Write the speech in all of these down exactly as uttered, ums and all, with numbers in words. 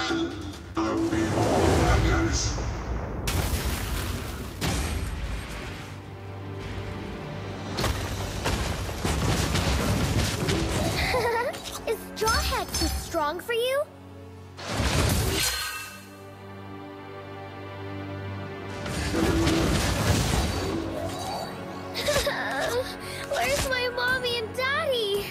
I'll be all that, guys. Is Jawhead too strong for you? Where's my mommy and daddy?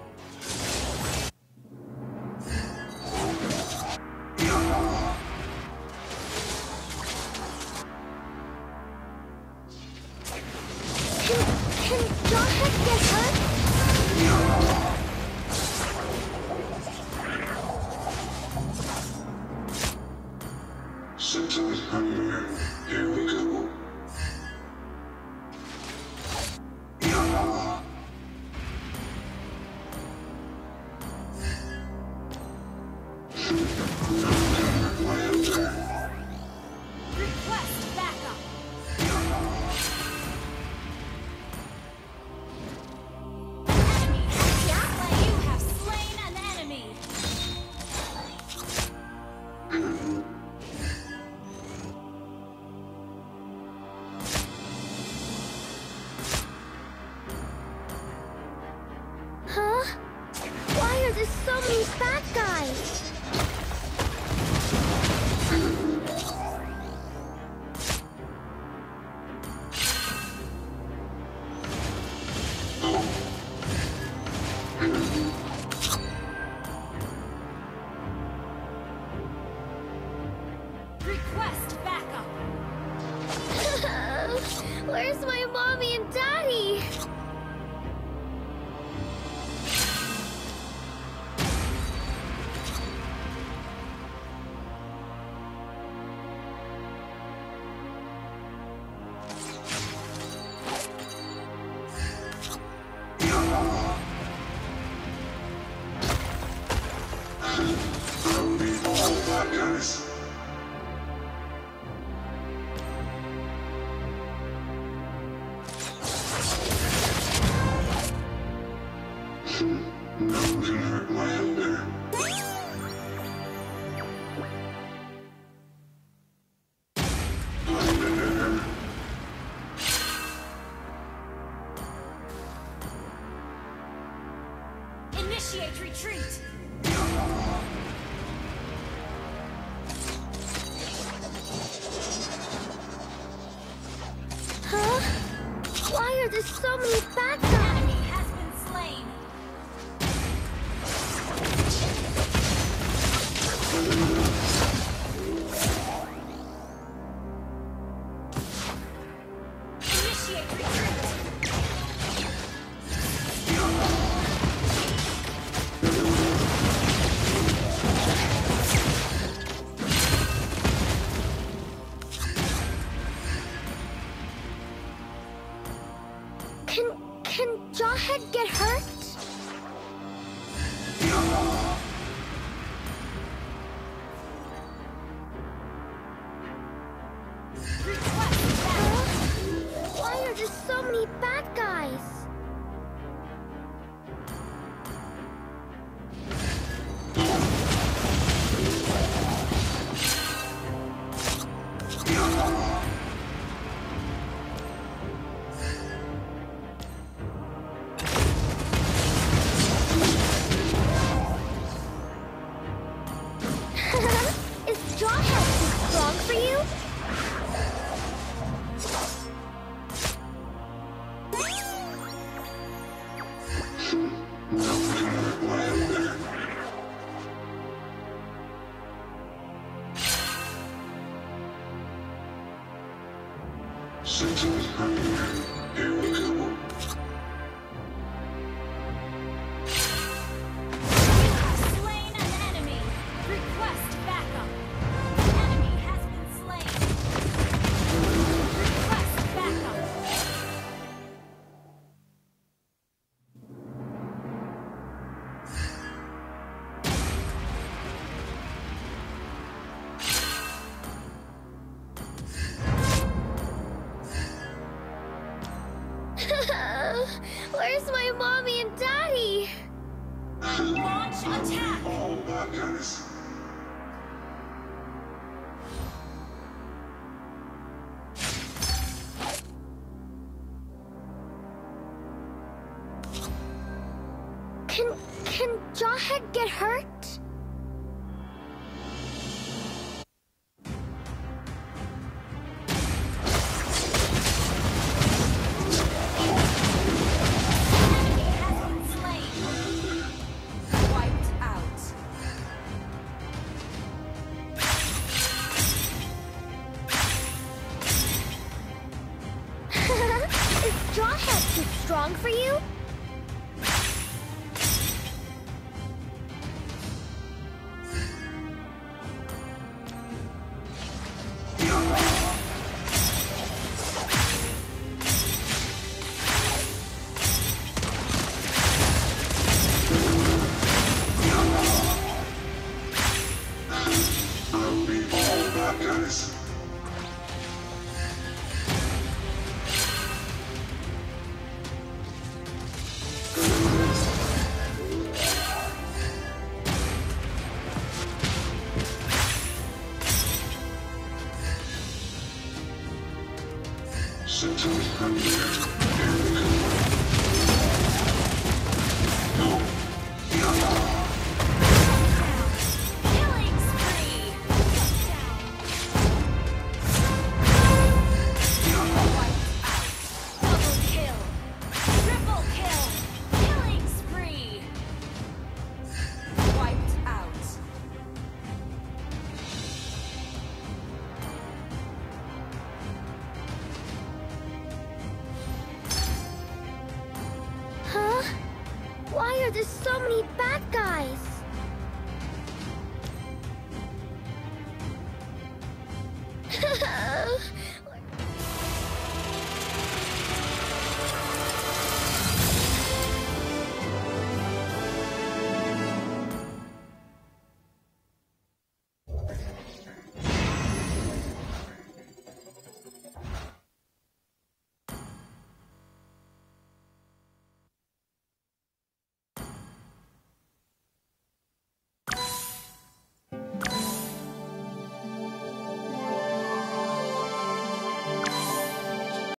Can, can Jawhead get hurt? Sometimes I'm here. Here we go. Request backup. Enemy has slain. You have slain an enemy. Huh? Why are there so many bad guys? Request backup. Where's my mommy and daddy? I'll be all that, guys. No one can hurt my elder. Thunder. Initiate retreat. Huh? Why are there so many bad Enemy guys? has been slain. Initiate retreat. Can can Jawhead get hurt? Request backup. Huh? Why are there so many bad guys? Is Jawhead too strong for you? No one can hurt my elder. Sometimes I'm here. Here we go. You have slain an enemy. Request backup. Enemy has been slain. Request backup. Where's my mommy and daddy? Launch attack. All that, guys. Can... can Jawhead get hurt? Is Jawhead too strong for you? I'll be all bad guys. Symptoms unclear. No. Killing spree! Wiped out. Double kill. Triple kill. Killing spree! Wiped out. Huh? Why are there so many bad guys?